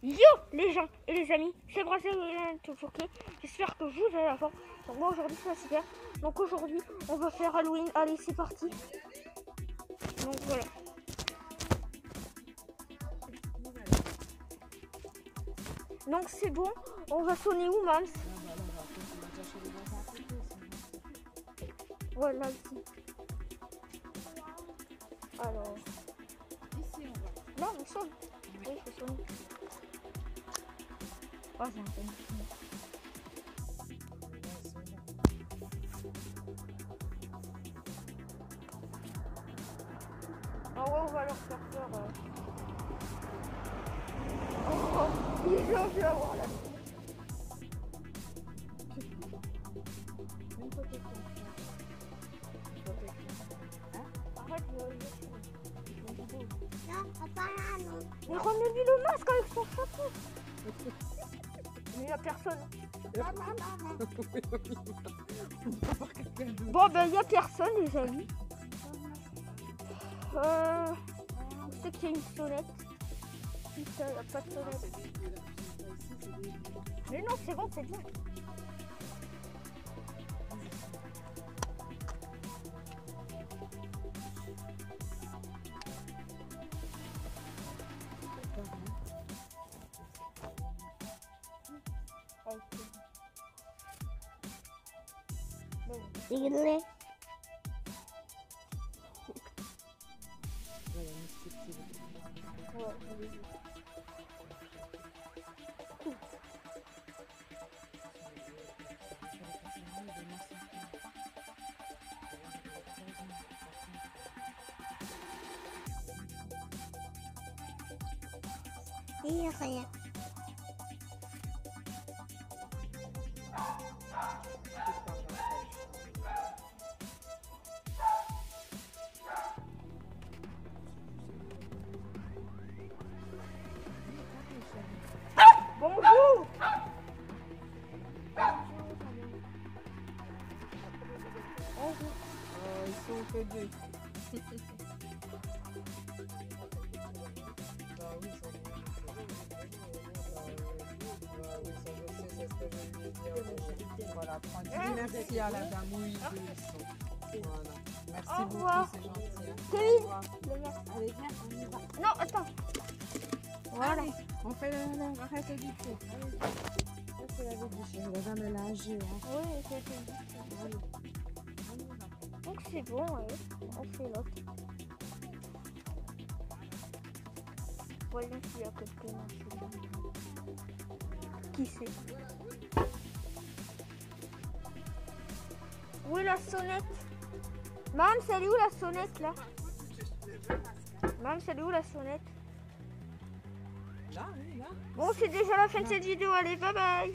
Yo les gens et les amis, c'est Brasil toujours clé. J'espère que vous allez la forme. Donc moi aujourd'hui c'est super. Donc aujourd'hui on va faire Halloween. Allez c'est parti. Donc voilà. Donc c'est bon. On va sonner où Mams? Voilà ici. Alors. Ici on va. Non on sonne. Oui il faut sonner. Oh j'ai un peu. Ah ouais, on va leur faire peur. Oh, les gens, je vais avoir la Arrête, Non, papa là, non. mais remets-lui le masque avec son chapeau. Mais il n'y a personne. Bon, ben il n'y a personne, les amis. C'est qu'il y a une sonnette. Putain, il n'y a pas de sonnette. Mais non, c'est bon, c'est bien. Dégueulé. Il y a rien. Bonjour. Bonjour. Ils sont que deux. Bah oui, ça c'est ce que je lui ai dit. Voilà, prends. Dis merci à la dame. Oui, ils sont. Voilà. Merci Au beaucoup, revoir. c'est gentil. Hein. Kevin. Au revoir. Allez, viens, on y va. Non, attends. Voilà. Allez, on fait le reste du feu. Allez. Ça, c'est la vie de la dame elle a agi. Hein. Oui, c'est Allez. On y va. donc c'est bon, ouais. On fait l'autre. Voyons s'il y a quelqu'un. Qui c'est? Où est la sonnette? Maman, c'est où la sonnette là? Maman, c'est où la sonnette? Là, oui, là. Bon, c'est déjà la fin de cette vidéo. Allez, bye bye.